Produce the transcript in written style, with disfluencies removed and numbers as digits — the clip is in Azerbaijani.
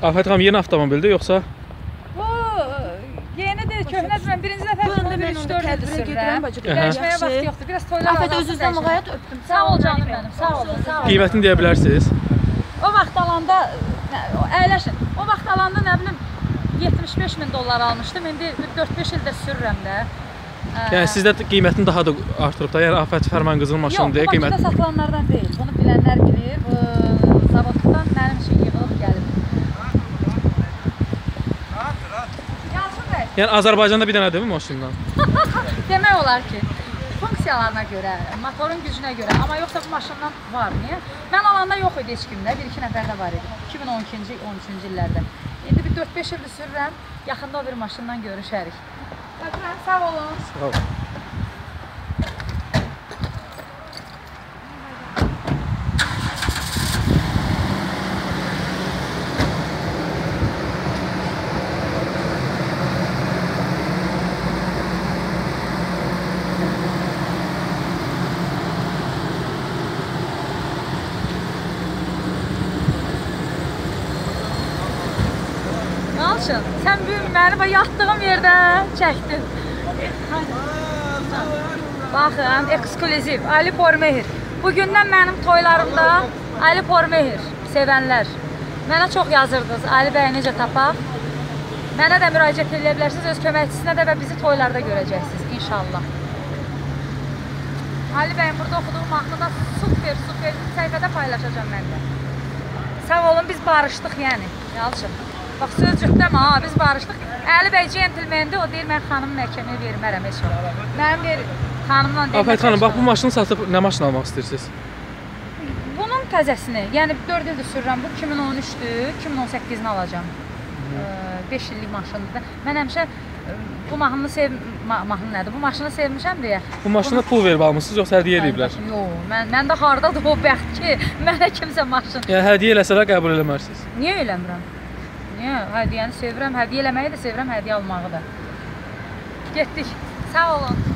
Afət xanım yeni avtomobildir yoxsa? Bu yenidir, köhnədir. Mən birinci dəfə bunu 3-4 ildir sürürəm. Dəyişməyə vaxt yoxdur. Biraz toylar Afət öz-özünə müğayət öpdüm. Sağ ol canım mənim, sağ ol, sağ ol. Qiymətini deyə bilərsiniz? O vaxt alanda, əyləşin, o vaxt alanda nə bilim 75.000 dollar almışdım. İndi 4-5 ildir sürürəm də. Yəni sizdə qiymətini daha da artırıb da, yəni Afət Fərman qızının maşınıdır. Yox, bu Bakıda satılanlardan deyil. Bunu bilənlər bilir. Bu zavoddan mənim üçün yığılıb gəlib. Yalçın bəy. Yəni Azərbaycanda bir dənədir mi maşından? Demək olar ki, funksiyalarına görə, motorun gücünə görə, amma yoxsa bu maşından var. Niyə? Mən alanda yox idi heç kimdə, 1-2 nəfərdə var idi. 2012-ci, 13-cü illərdə. İndi bir 4-5 ildir sürürəm, yaxında o bir maşından görüşərik. Öpürəm, sağ olun. Sağ olun. Yalçın, sən məni yatdığım yerdə çəkdin. Baxın, eksklüziv, Ali Pormehir. Bugündən mənim toylarımda Ali Pormehir sevənlər. Mənə çox yazırdınız, Ali bəyi necə tapaq. Mənə də müraciət edə bilərsiniz, öz köməkçisinə də və bizi toylarda görəcəksiniz, inşallah. Ali bəyin burada oxuduğu mahnı da super səhifədə paylaşacağım mən də. Sağ olun, biz barışdıq yəni, Yalçın. Bax, sözcükdəmə, biz barışdıq. Əli bəy centilmendi, o deyir, mən xanımı məhkəməyə vermərəm heç o. Mənim bir xanımla deyil. Afət xanım, bax bu maşını satıb nə maşın almaq istəyirsiniz? Bunun təzəsini, yəni 4 ildir sürürəm, bu 2013-dür, 2018-ni alacağım. 5 illik maşındır. Mən həmişə bu mahnını mahnı nədir? Bu maşını sevmişəm deyə. Bu maşına pul verib almışsınız, yoxsa hədiyyə eləyiblər? Yox, məndə hardadır o bəxt ki, mənə kimsə maşın. Yəni hədiyyə eləsələr qəbul eləmərsiniz? Niyə eləmirəm? Niyə? Hədiyyəni sevirəm, hədiyyə eləməyi də sevirəm, hədiyyə almağı da. Getdik. Sağ olun.